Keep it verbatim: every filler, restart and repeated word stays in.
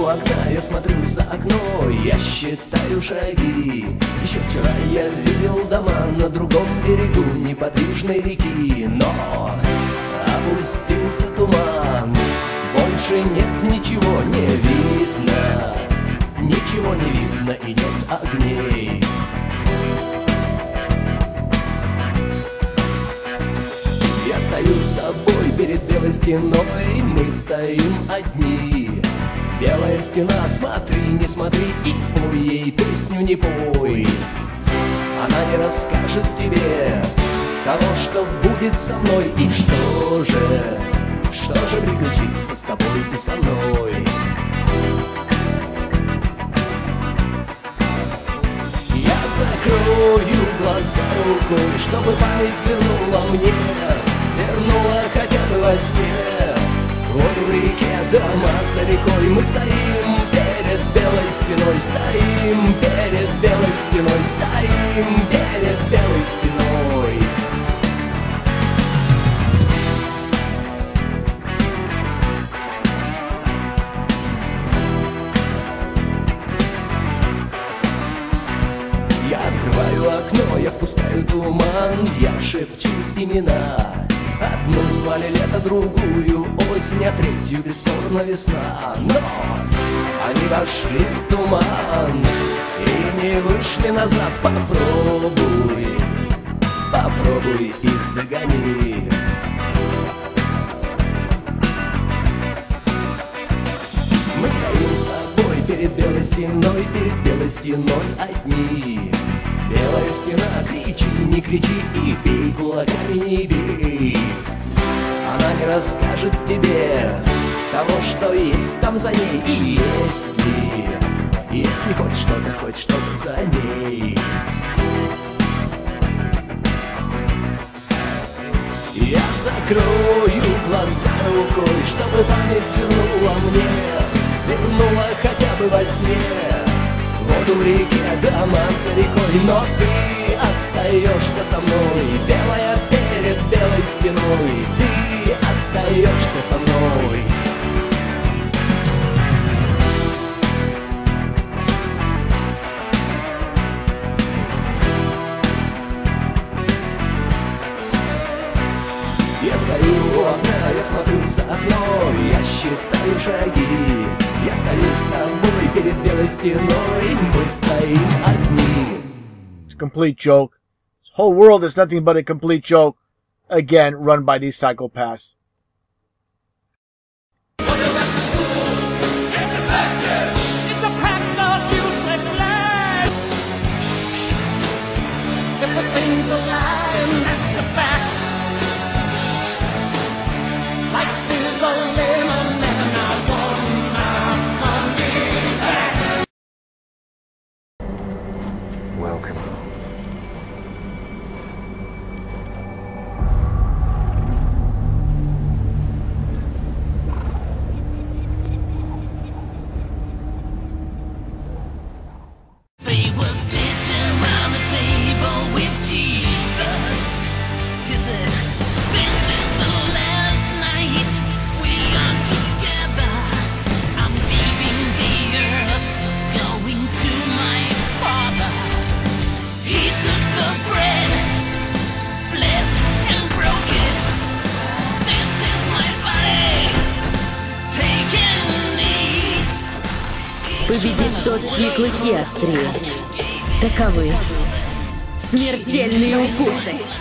окна, я смотрю за окно, я считаю шаги. Еще вчера я видел дома на другом берегу неподвижной реки, но опустился туман, больше нет ничего не видно, ничего не видно и нет огней. Я стою с тобой перед белой стеной, мы стоим одни. Белая стена, смотри, не смотри и пой ей песню не пой. Она не расскажет тебе того, что будет со мной. И что же, что же приключится с тобой и со мной? Я закрою глаза рукой, чтобы память вернула мне, вернула хотя бы во сне. Воду в реке, дома за рекой, мы стоим перед белой стеной, стоим перед белой стеной, стоим перед белой стеной. Я открываю окно, я впускаю туман, я шепчу имена. Одну звали лето, другую осень, а третью бесспорно весна. Но они вошли в туман и не вышли назад. Попробуй, попробуй их догони. Мы стоим с тобой перед белой стеной, перед белой стеной одни. Белая стена, кричи, не кричи и бей кулаками, не бей. Она не расскажет тебе того, что есть там за ней. И есть ли, есть ли хоть что-то, хоть что-то за ней? Я закрою глаза рукой, чтобы память вернула мне, вернула хотя бы во сне. Воду в реке, дома за рекой, но ты остаешься со мной, белая перед белой стеной, ты остаешься со мной. Я стою у окна, я смотрю за окно, я считаю шаги. Я стою с тобой перед белой стеной, мы стоим одни. It's a complete joke. This whole world is nothing but a complete joke. Again, run by these psychopaths. It's a pack of useless lies. If a thing's a lie, and that's a fact. Life is a lemon and I want my money back. Welcome. They were sitting around the table with Jesus. He said, "This is the last night we are together. I'm leaving the earth, going to my Father." He took the bread, blessed and broke it. This is my body. Take and eat. Победит тот, чьи клыки острее. Таковы смертельные укусы.